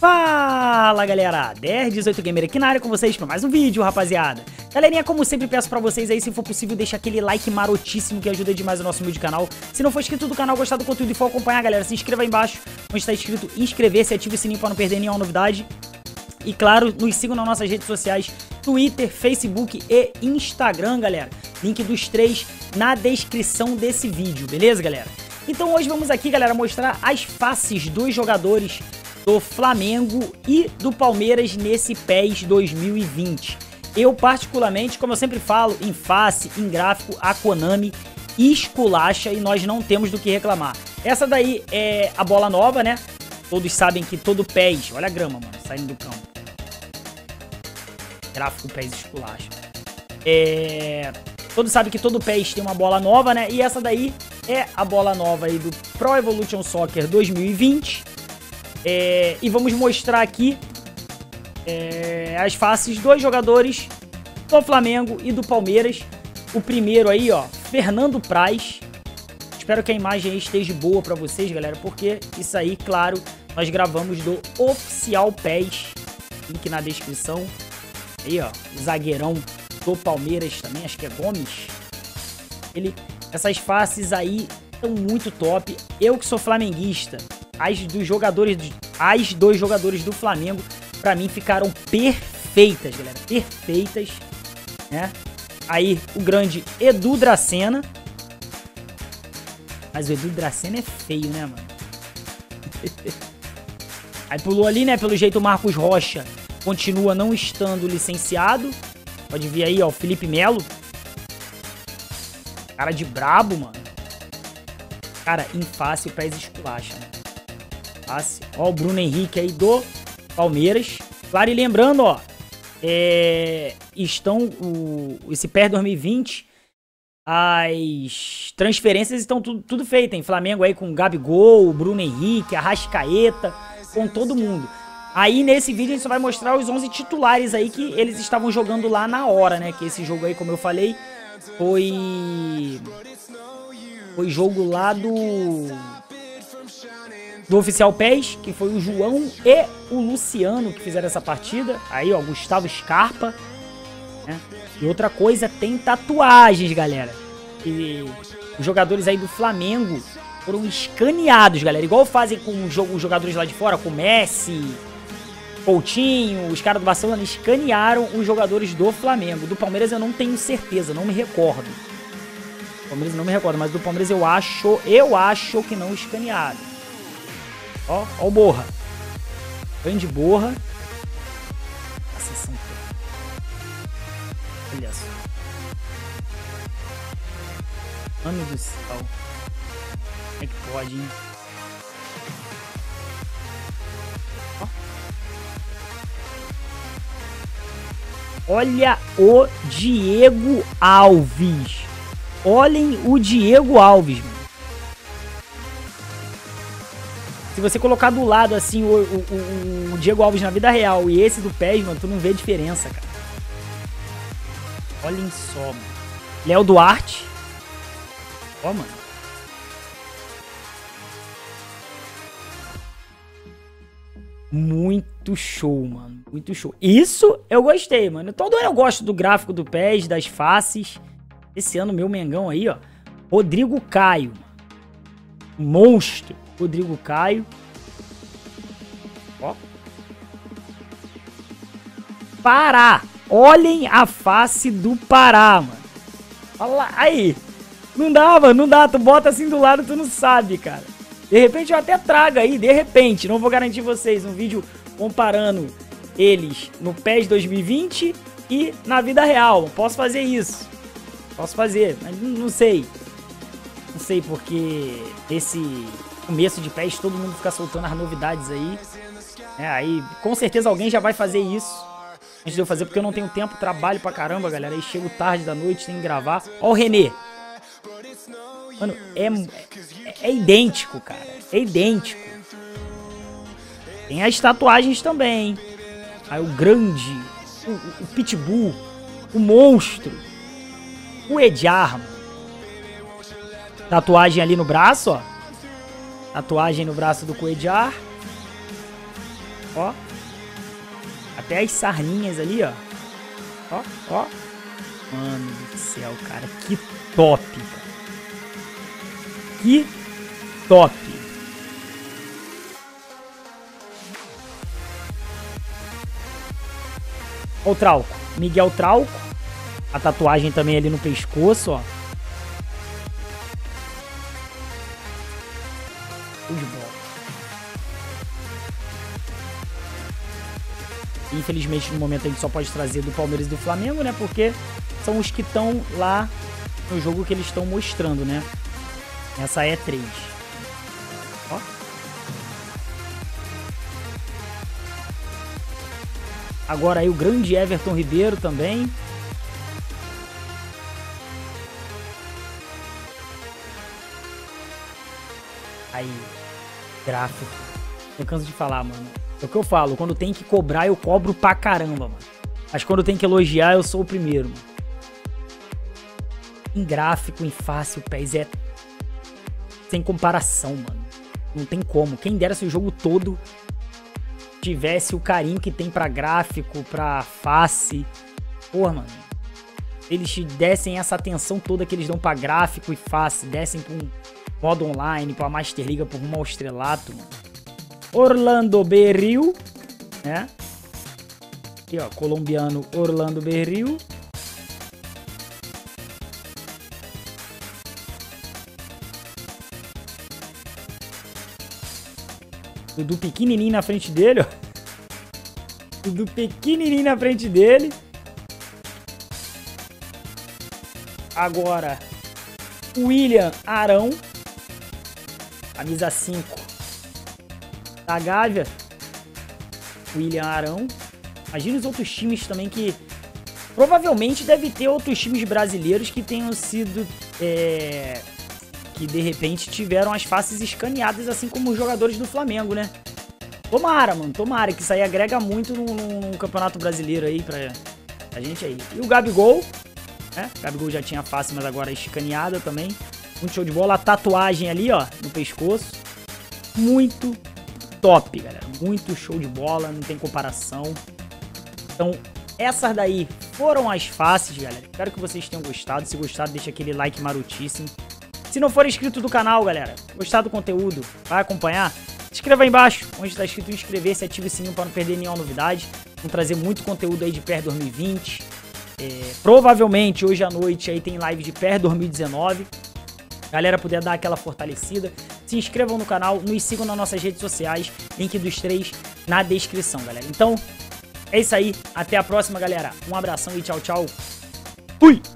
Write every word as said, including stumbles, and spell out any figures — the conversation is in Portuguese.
Fala galera, D R dezoito Gamer aqui na área com vocês para mais um vídeo, rapaziada. Galerinha, como sempre peço pra vocês aí, se for possível, deixa aquele like marotíssimo que ajuda demais o nosso humilde canal. Se não for inscrito do canal, gostar do conteúdo e for acompanhar, galera, se inscreva aí embaixo onde está escrito inscrever-se, ative o sininho para não perder nenhuma novidade. E claro, nos sigam nas nossas redes sociais, Twitter, Facebook e Instagram, galera. Link dos três na descrição desse vídeo, beleza, galera? Então hoje vamos aqui, galera, mostrar as faces dos jogadores do Flamengo e do Palmeiras nesse PES dois mil e vinte. Eu particularmente, como eu sempre falo, em face, em gráfico, a Konami esculacha e nós não temos do que reclamar. Essa daí é a bola nova, né? Todos sabem que todo PES... Olha a grama, mano, saindo do campo. Gráfico PES esculacha. É... Todos sabem que todo PES tem uma bola nova, né? E essa daí é a bola nova aí do Pro Evolution Soccer dois mil e vinte. É, e vamos mostrar aqui é, as faces dos jogadores do Flamengo e do Palmeiras. O primeiro aí, ó, Fernando Praz. Espero que a imagem aí esteja boa pra vocês, galera, porque isso aí, claro, nós gravamos do Oficial PES. Link na descrição. Aí, ó, o zagueirão do Palmeiras também, acho que é Gomes. Ele, essas faces aí são muito top. Eu que sou flamenguista, as dos jogadores, as dos jogadores do Flamengo, pra mim ficaram perfeitas, galera, perfeitas, né? Aí o grande Edu Dracena, mas o Edu Dracena é feio, né, mano? Aí pulou ali, né, pelo jeito o Marcos Rocha continua não estando licenciado. Pode vir aí, ó, o Felipe Melo, cara de brabo, mano. Cara, em face o PES esculacha, né? Ó, o Bruno Henrique aí do Palmeiras. Claro, e lembrando, ó, é, estão o, esse PES dois mil e vinte, as transferências estão tudo, tudo feito, em Flamengo aí com o Gabigol, o Bruno Henrique, a Arrascaeta, com todo mundo. Aí nesse vídeo a gente só vai mostrar os onze titulares aí que eles estavam jogando lá na hora, né? Que esse jogo aí, como eu falei, foi foi jogo lá do do Oficial PES, que foi o João e o Luciano que fizeram essa partida. Aí, ó, Gustavo Scarpa, né? E outra coisa, tem tatuagens, galera. E os jogadores aí do Flamengo foram escaneados, galera. Igual fazem com os jogadores lá de fora, com Messi, Coutinho, os caras do Barcelona escanearam os jogadores do Flamengo. Do Palmeiras eu não tenho certeza, não me recordo. Do Palmeiras eu não me recordo, mas do Palmeiras eu acho, eu acho que não escanearam. Ó, ó o Borra. Grande Borra. Olha só. Mano do céu. Como é que pode, hein? Ó. Olha o Diego Alves. Olhem o Diego Alves, mano. Se você colocar do lado, assim, o, o, o Diego Alves na vida real e esse do PES, mano, tu não vê a diferença, cara. Olhem só, mano. Léo Duarte. Ó, mano. Muito show, mano. Muito show. Isso eu gostei, mano. Todo ano eu gosto do gráfico do PES, das faces. Esse ano, meu Mengão aí, ó. Rodrigo Caio. Monstro. Rodrigo Caio. Ó. Pará. Olhem a face do Pará, mano. Olha lá. Aí. Não dá, mano. Não dá. Tu bota assim do lado, tu não sabe, cara. De repente eu até trago aí. De repente. Não vou garantir vocês um vídeo comparando eles no PES dois mil e vinte e na vida real. Posso fazer isso. Posso fazer. Mas não sei. Não sei porque esse... começo de PES, todo mundo fica soltando as novidades aí. É, aí, com certeza alguém já vai fazer isso. Antes de eu fazer, porque eu não tenho tempo, trabalho pra caramba, galera. Aí chego tarde da noite, tenho que gravar. Ó o René. Mano, é, é, é idêntico, cara. É idêntico. Tem as tatuagens também, hein? Aí o grande, o, o Pitbull, o monstro, o Edjar. Tatuagem ali no braço, ó. Tatuagem no braço do Coedjar. Ó. Até as sarninhas ali, ó. Ó, ó. Mano do céu, cara. Que top, cara. Que top. Ó o Trauco. Miguel Trauco. A tatuagem também ali no pescoço, ó. Show de bola. Infelizmente, no momento a gente só pode trazer do Palmeiras e do Flamengo, né? Porque são os que estão lá no jogo que eles estão mostrando, né? Essa é três. Ó. Agora aí o grande Everton Ribeiro também. Aí, gráfico. Eu canso de falar, mano. É o que eu falo, quando tem que cobrar, eu cobro pra caramba, mano. Mas quando tem que elogiar, eu sou o primeiro, mano. Em gráfico, em face, o P E S é sem comparação, mano. Não tem como. Quem dera se o jogo todo tivesse o carinho que tem pra gráfico, pra face. Porra, mano. Eles te dessem essa atenção toda que eles dão pra gráfico e face, dessem pra um modo online, pra Master Liga, por rumo ao estrelato, mano. Orlando Berril, né? Aqui, ó, colombiano Orlando Berril. Dudu pequenininho na frente dele, ó. Dudu pequenininho na frente dele. Agora, William Arão. Camisa cinco. Da Gávea. William Arão. Imagina os outros times também que... Provavelmente deve ter outros times brasileiros que tenham sido... É... Que de repente tiveram as faces escaneadas, assim como os jogadores do Flamengo, né? Tomara, mano, tomara, que isso aí agrega muito no, no, no Campeonato Brasileiro aí pra, pra gente aí. E o Gabigol, né? O Gabigol já tinha face, mas agora é escaneada também. Muito show de bola. A tatuagem ali, ó, no pescoço. Muito top, galera. Muito show de bola, não tem comparação. Então, essas daí foram as faces, galera. Espero que vocês tenham gostado. Se gostaram, deixa aquele like marotíssimo. Se não for inscrito do canal, galera, gostar do conteúdo, vai acompanhar, se inscreva aí embaixo, onde está escrito inscrever-se, ative o sininho para não perder nenhuma novidade. Vamos trazer muito conteúdo aí de P E S dois mil e vinte. É, provavelmente hoje à noite aí tem live de P E S dois mil e dezenove. Galera, puder dar aquela fortalecida. Se inscrevam no canal, nos sigam nas nossas redes sociais. Link dos três na descrição, galera. Então, é isso aí. Até a próxima, galera. Um abração e tchau, tchau. Fui!